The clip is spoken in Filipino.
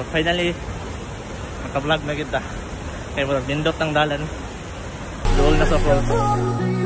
finally naka-vlog na kita. Kaya mo nindot ang dalan. Dool na sa falls.